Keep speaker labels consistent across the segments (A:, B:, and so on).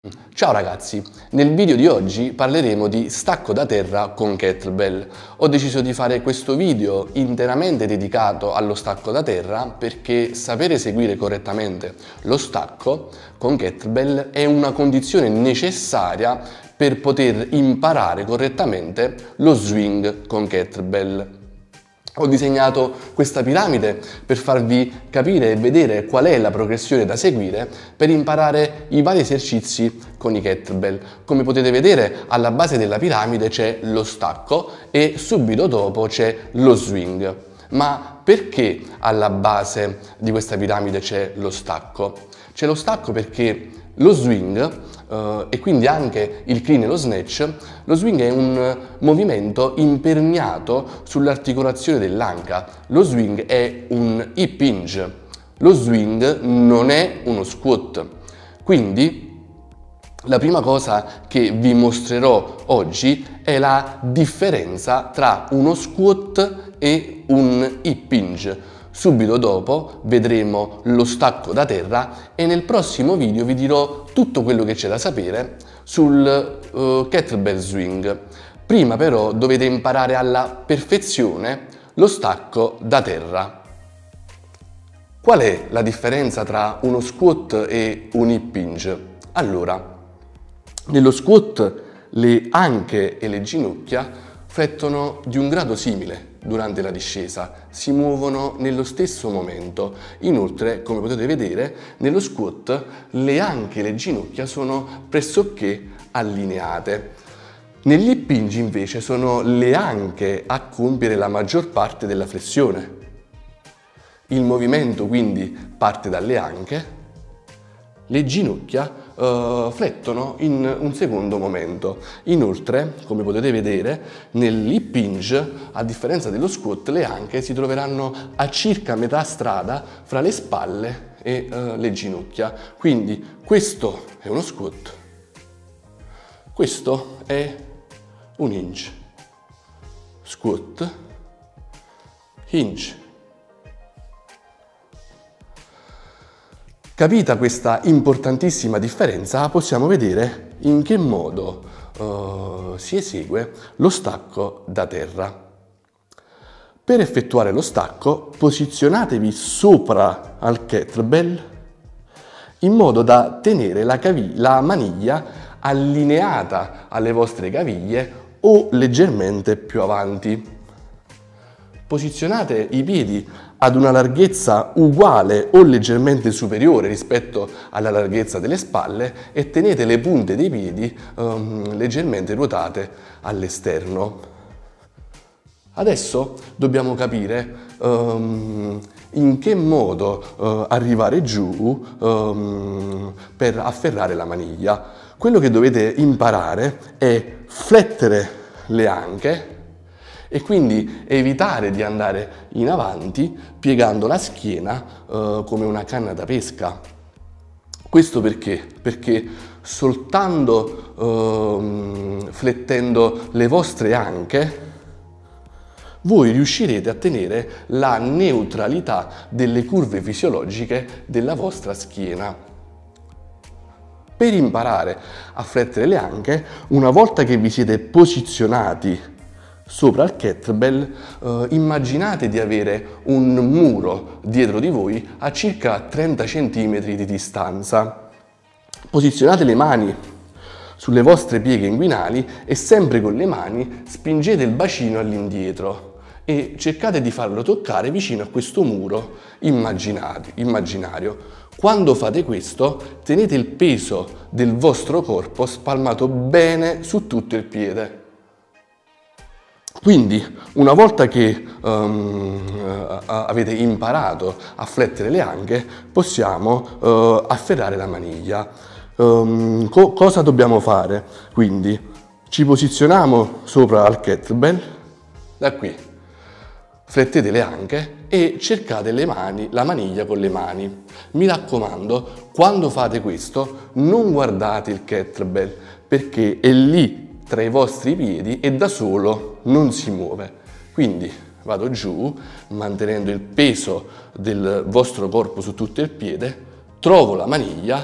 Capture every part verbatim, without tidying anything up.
A: Ciao ragazzi, nel video di oggi parleremo di stacco da terra con kettlebell. Ho deciso di fare questo video interamente dedicato allo stacco da terra perché sapere eseguire correttamente lo stacco con kettlebell è una condizione necessaria per poter imparare correttamente lo swing con kettlebell. Ho disegnato questa piramide per farvi capire e vedere qual è la progressione da seguire per imparare i vari esercizi con i kettlebell. Come potete vedere, alla base della piramide c'è lo stacco e subito dopo c'è lo swing. Ma perché alla base di questa piramide c'è lo stacco? C'è lo stacco perché lo swing Uh, e quindi anche il clean e lo snatch, lo swing è un movimento imperniato sull'articolazione dell'anca. Lo swing è un hip hinge, lo swing non è uno squat. Quindi la prima cosa che vi mostrerò oggi è la differenza tra uno squat e un hip hinge. Subito dopo vedremo lo stacco da terra e nel prossimo video vi dirò tutto quello che c'è da sapere sul uh, kettlebell swing. Prima però dovete imparare alla perfezione lo stacco da terra. Qual è la differenza tra uno squat e un hip hinge? Allora, nello squat le anche e le ginocchia flettono di un grado simile durante la discesa, si muovono nello stesso momento. Inoltre, come potete vedere, nello squat le anche e le ginocchia sono pressoché allineate. Negli hip hinge invece sono le anche a compiere la maggior parte della flessione. Il movimento quindi parte dalle anche, le ginocchia uh, flettono in un secondo momento. Inoltre, come potete vedere, nell'hip hinge, a differenza dello squat, le anche si troveranno a circa metà strada fra le spalle e uh, le ginocchia. Quindi questo è uno squat, questo è un hinge, squat, hinge. Capita questa importantissima differenza, possiamo vedere in che modo uh, si esegue lo stacco da terra. Per effettuare lo stacco, posizionatevi sopra al kettlebell in modo da tenere la, la maniglia allineata alle vostre caviglie o leggermente più avanti. Posizionate i piedi ad una larghezza uguale o leggermente superiore rispetto alla larghezza delle spalle e tenete le punte dei piedi um, leggermente ruotate all'esterno. Adesso dobbiamo capire um, in che modo uh, arrivare giù um, per afferrare la maniglia. Quello che dovete imparare è flettere le anche e quindi evitare di andare in avanti piegando la schiena eh, come una canna da pesca. Questo perché? Perché soltanto eh, flettendo le vostre anche voi riuscirete a tenere la neutralità delle curve fisiologiche della vostra schiena. Per imparare a flettere le anche, una volta che vi siete posizionati sopra il kettlebell, eh, immaginate di avere un muro dietro di voi a circa trenta centimetri di distanza. Posizionate le mani sulle vostre pieghe inguinali e sempre con le mani spingete il bacino all'indietro e cercate di farlo toccare vicino a questo muro immaginario. Quando fate questo, tenete il peso del vostro corpo spalmato bene su tutto il piede. Quindi, una volta che um, avete imparato a flettere le anche, possiamo uh, afferrare la maniglia. Um, co cosa dobbiamo fare? Quindi, ci posizioniamo sopra al kettlebell, da qui, flettete le anche e cercate le mani, la maniglia con le mani. Mi raccomando, quando fate questo, non guardate il kettlebell, perché è lì tra i vostri piedi e da solo non si muove. Quindi vado giù, mantenendo il peso del vostro corpo su tutto il piede, trovo la maniglia,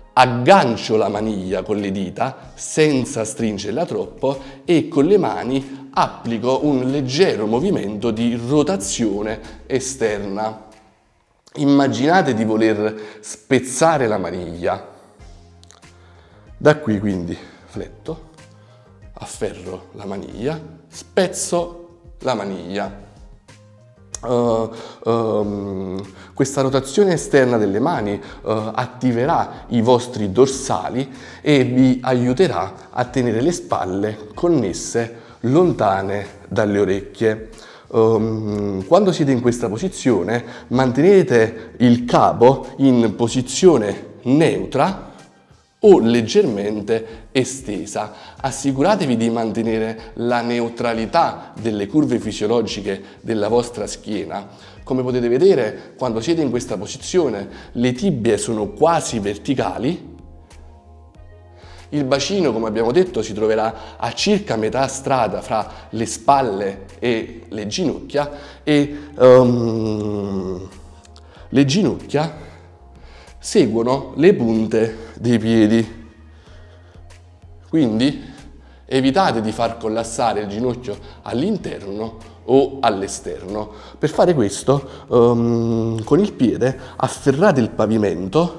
A: aggancio la maniglia con le dita senza stringerla troppo e con le mani applico un leggero movimento di rotazione esterna. Immaginate di voler spezzare la maniglia. Da qui quindi fletto, afferro la maniglia, spezzo la maniglia. Uh, um, questa rotazione esterna delle mani uh, attiverà i vostri dorsali e vi aiuterà a tenere le spalle connesse lontane dalle orecchie. Um, quando siete in questa posizione mantenete il capo in posizione neutra o leggermente estesa. Assicuratevi di mantenere la neutralità delle curve fisiologiche della vostra schiena. Come potete vedere, quando siete in questa posizione, le tibie sono quasi verticali. Il bacino, come abbiamo detto, si troverà a circa metà strada fra le spalle e le ginocchia e um, le ginocchia seguono le punte dei piedi, quindi evitate di far collassare il ginocchio all'interno o all'esterno. Per fare questo, um, con il piede afferrate il pavimento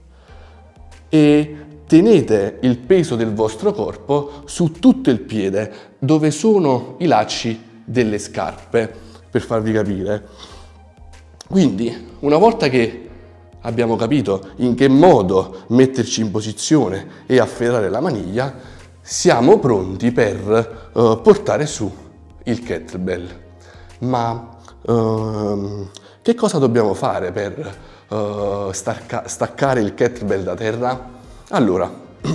A: e tenete il peso del vostro corpo su tutto il piede, dove sono i lacci delle scarpe, per farvi capire. Quindi, una volta che abbiamo capito in che modo metterci in posizione e afferrare la maniglia, siamo pronti per uh, portare su il kettlebell. Ma uh, che cosa dobbiamo fare per uh, stacca staccare il kettlebell da terra? Allora,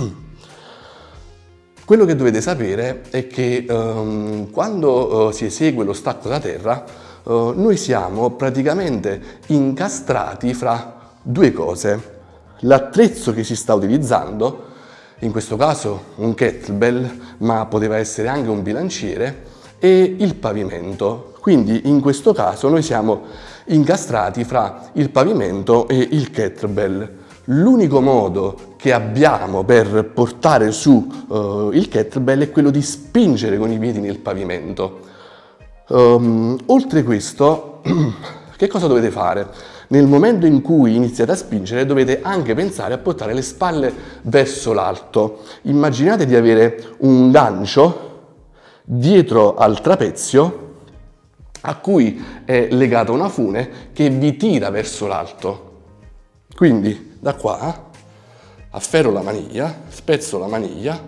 A: quello che dovete sapere è che um, quando uh, si esegue lo stacco da terra, uh, noi siamo praticamente incastrati fra due cose: l'attrezzo che si sta utilizzando, in questo caso un kettlebell, ma poteva essere anche un bilanciere, e il pavimento. Quindi in questo caso noi siamo incastrati fra il pavimento e il kettlebell. L'unico modo che abbiamo per portare su uh, il kettlebell è quello di spingere con i piedi nel pavimento. Um, oltre questo, che cosa dovete fare? Nel momento in cui iniziate a spingere dovete anche pensare a portare le spalle verso l'alto. Immaginate di avere un gancio dietro al trapezio a cui è legata una fune che vi tira verso l'alto. Quindi da qua afferro la maniglia, spezzo la maniglia,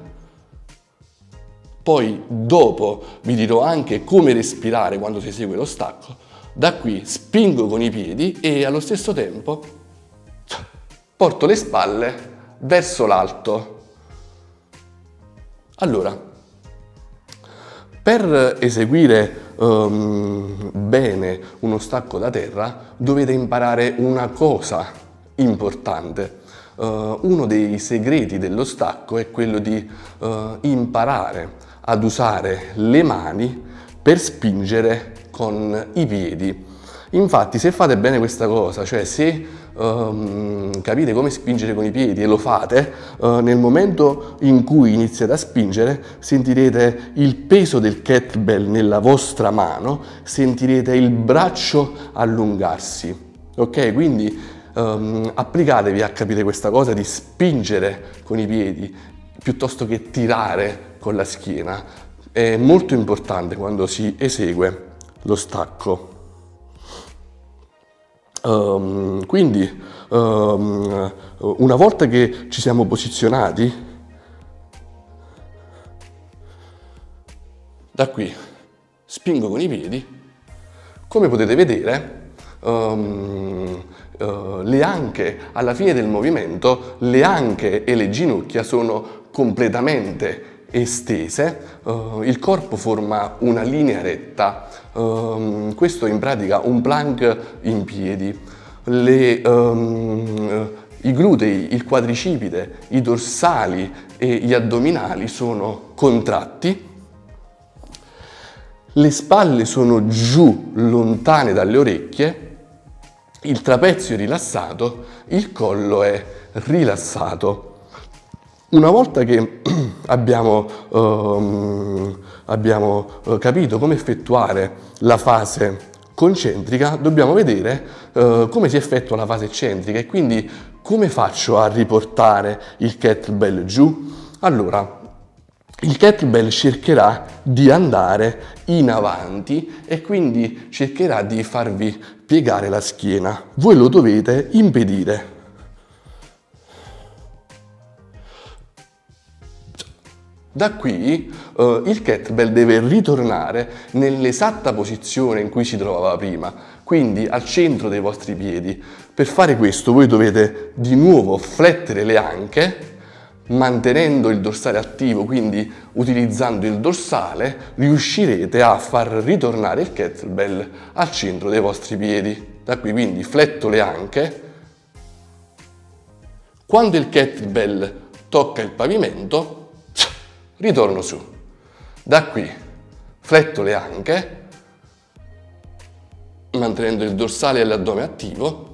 A: poi dopo vi dirò anche come respirare quando si esegue lo stacco. Da qui spingo con i piedi e allo stesso tempo porto le spalle verso l'alto. Allora, per eseguire um, bene uno stacco da terra dovete imparare una cosa importante. Uh, uno dei segreti dello stacco è quello di uh, imparare ad usare le mani per spingere con i piedi. Infatti, se fate bene questa cosa, cioè se um, capite come spingere con i piedi e lo fate, uh, nel momento in cui iniziate a spingere sentirete il peso del kettlebell nella vostra mano, sentirete il braccio allungarsi. Ok? Quindi um, applicatevi a capire questa cosa di spingere con i piedi piuttosto che tirare con la schiena. È molto importante quando si esegue lo stacco. Um, quindi um, una volta che ci siamo posizionati, da qui spingo con i piedi. Come potete vedere, um, uh, le anche alla fine del movimento, le anche e le ginocchia sono completamente estese, uh, il corpo forma una linea retta. Uh, questo in pratica un plank in piedi. Le, um, I glutei, il quadricipite, i dorsali e gli addominali sono contratti. Le spalle sono giù, lontane dalle orecchie, il trapezio è rilassato, il collo è rilassato. Una volta che abbiamo, um, abbiamo uh, capito come effettuare la fase concentrica, dobbiamo vedere uh, come si effettua la fase eccentrica e quindi come faccio a riportare il kettlebell giù. Allora, il kettlebell cercherà di andare in avanti e quindi cercherà di farvi piegare la schiena. Voi lo dovete impedire. Da qui eh, il kettlebell deve ritornare nell'esatta posizione in cui si trovava prima, quindi al centro dei vostri piedi. Per fare questo voi dovete di nuovo flettere le anche, mantenendo il dorsale attivo, quindi utilizzando il dorsale, riuscirete a far ritornare il kettlebell al centro dei vostri piedi. Da qui quindi fletto le anche. Quando il kettlebell tocca il pavimento, ritorno su. Da qui fletto le anche, mantenendo il dorsale e l'addome attivo.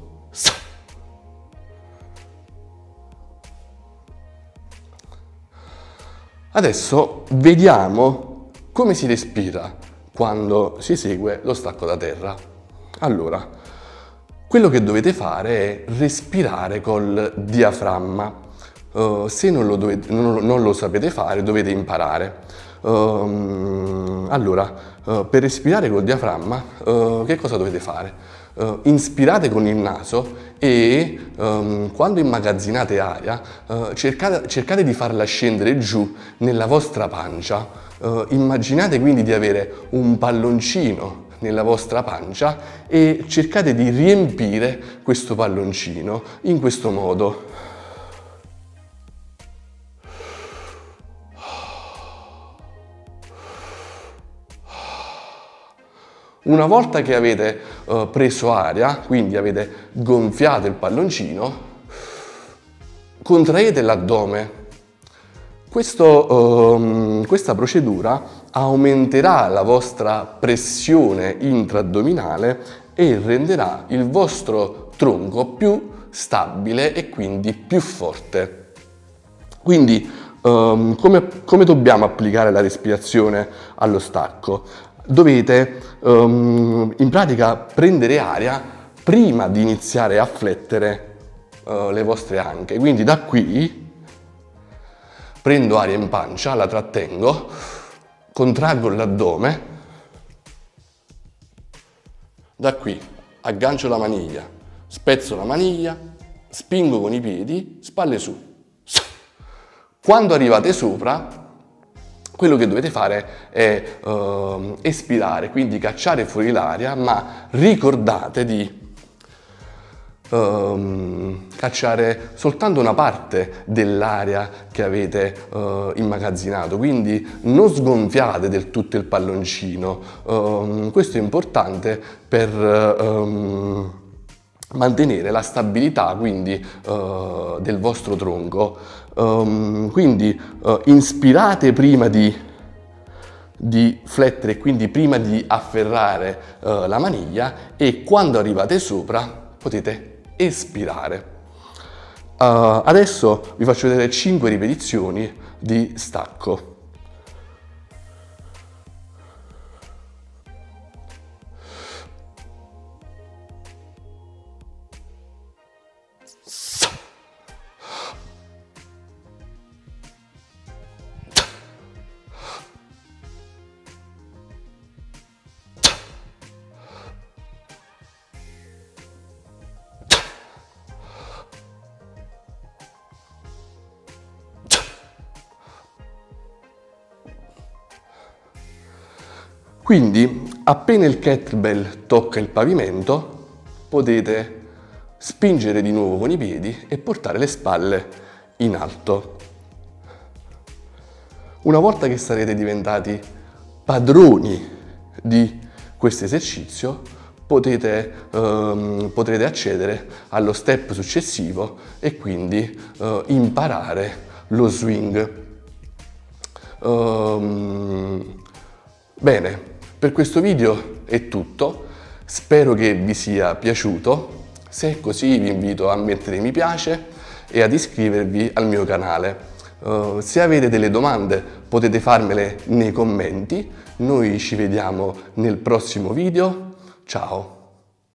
A: Adesso vediamo come si respira quando si esegue lo stacco da terra. Allora, quello che dovete fare è respirare col diaframma. Uh, se non lo, dovete, non, non lo sapete fare, dovete imparare. Uh, allora, uh, per respirare col diaframma, uh, che cosa dovete fare? Uh, inspirate con il naso e um, quando immagazzinate aria uh, cercate, cercate di farla scendere giù nella vostra pancia. Uh, immaginate quindi di avere un palloncino nella vostra pancia e cercate di riempire questo palloncino in questo modo. Una volta che avete uh, preso aria, quindi avete gonfiato il palloncino, contraete l'addome. Questo, um, questa procedura aumenterà la vostra pressione intraaddominale e renderà il vostro tronco più stabile e quindi più forte. Quindi um, come, come dobbiamo applicare la respirazione allo stacco? Dovete um, in pratica prendere aria prima di iniziare a flettere uh, le vostre anche. Quindi da qui prendo aria in pancia, la trattengo, contraggo l'addome, da qui aggancio la maniglia, spezzo la maniglia, spingo con i piedi, spalle su. Quando arrivate sopra, quello che dovete fare è uh, espirare, quindi cacciare fuori l'aria, ma ricordate di uh, cacciare soltanto una parte dell'aria che avete uh, immagazzinato, quindi non sgonfiate del tutto il palloncino. Uh, questo è importante per uh, um, mantenere la stabilità quindi uh, del vostro tronco. Um, quindi uh, inspirate prima di, di flettere, quindi prima di afferrare uh, la maniglia, e quando arrivate sopra potete espirare. Uh, adesso vi faccio vedere cinque ripetizioni di stacco. Quindi, appena il kettlebell tocca il pavimento, potete spingere di nuovo con i piedi e portare le spalle in alto. Una volta che sarete diventati padroni di questo esercizio, potete, um, potrete accedere allo step successivo e quindi uh, imparare lo swing. Um, bene. Per questo video è tutto, spero che vi sia piaciuto, Se è così vi invito a mettere mi piace e ad iscrivervi al mio canale. Uh, se avete delle domande potete farmele nei commenti. Noi ci vediamo nel prossimo video. Ciao!